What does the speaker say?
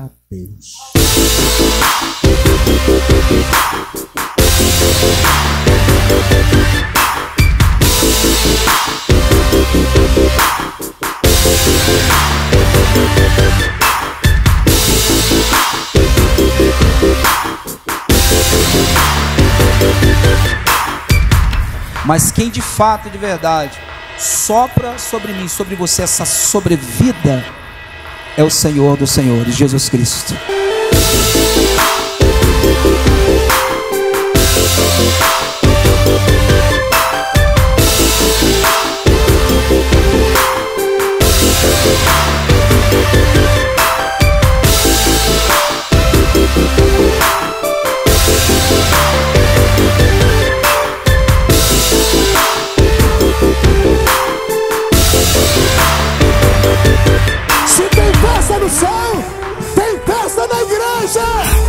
a Deus. Mas quem de fato, de verdade, sopra sobre mim, sobre você, essa sobrevida, é o Senhor dos Senhores, Jesus Cristo. Se tem festa no céu, tem festa na igreja.